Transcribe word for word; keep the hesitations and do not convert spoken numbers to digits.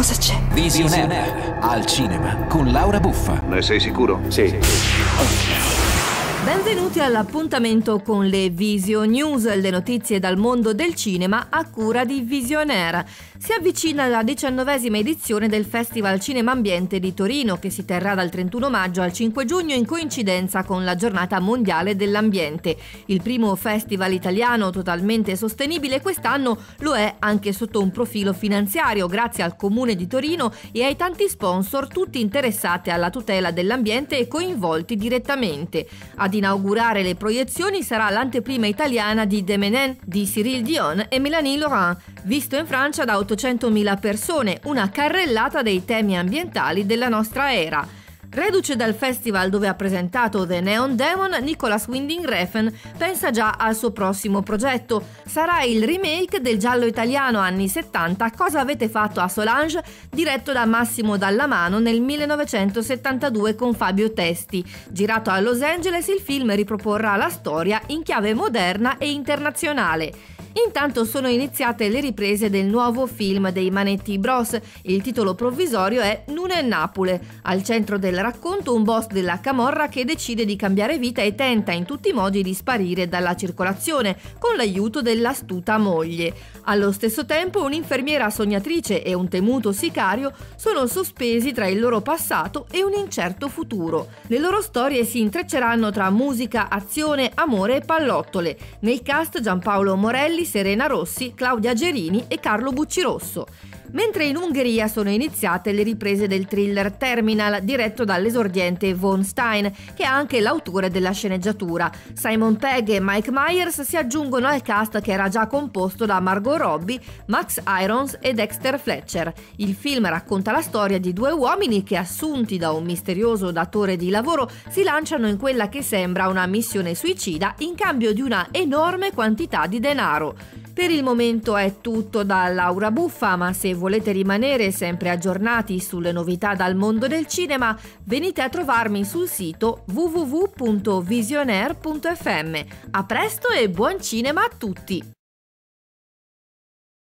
Cosa c'è? Visionaire al cinema con Laura Buffa. Ne sei sicuro? Sì. Benvenuti all'appuntamento con le Visio News, le notizie dal mondo del cinema a cura di Visionaire. Si avvicina la diciannovesima edizione del Festival Cinema Ambiente di Torino, che si terrà dal trentuno maggio al cinque giugno in coincidenza con la Giornata Mondiale dell'Ambiente. Il primo festival italiano totalmente sostenibile quest'anno lo è anche sotto un profilo finanziario, grazie al Comune di Torino e ai tanti sponsor, tutti interessati alla tutela dell'ambiente e coinvolti direttamente. Ad inaugurare le proiezioni sarà l'anteprima italiana di Demenène di Cyril Dion e Mélanie Laurent, visto in Francia da ottocentomila persone, una carrellata dei temi ambientali della nostra era. Reduce dal festival dove ha presentato The Neon Demon, Nicolas Winding Refn pensa già al suo prossimo progetto. Sarà il remake del giallo italiano anni settanta Cosa avete fatto a Solange, diretto da Massimo Dallamano nel millenovecentosettantadue con Fabio Testi. Girato a Los Angeles, il film riproporrà la storia in chiave moderna e internazionale. Intanto sono iniziate le riprese del nuovo film dei Manetti Bros. Il titolo provvisorio è Nune Napule. Al centro del racconto un boss della camorra che decide di cambiare vita e tenta in tutti i modi di sparire dalla circolazione con l'aiuto dell'astuta moglie. Allo stesso tempo un'infermiera sognatrice e un temuto sicario sono sospesi tra il loro passato e un incerto futuro. Le loro storie si intrecceranno tra musica, azione, amore e pallottole. Nel cast Giampaolo Morelli, Serena Rossi, Claudia Gerini e Carlo Buccirosso. Mentre in Ungheria sono iniziate le riprese del thriller Terminal, diretto dall'esordiente Von Stein, che è anche l'autore della sceneggiatura. Simon Pegg e Mike Myers si aggiungono al cast che era già composto da Margot Robbie, Max Irons e Dexter Fletcher. Il film racconta la storia di due uomini che, assunti da un misterioso datore di lavoro, si lanciano in quella che sembra una missione suicida in cambio di una enorme quantità di denaro. Per il momento è tutto da Laura Buffa, ma se volete rimanere sempre aggiornati sulle novità dal mondo del cinema, venite a trovarmi sul sito w w w punto visionaire punto f m. A presto e buon cinema a tutti!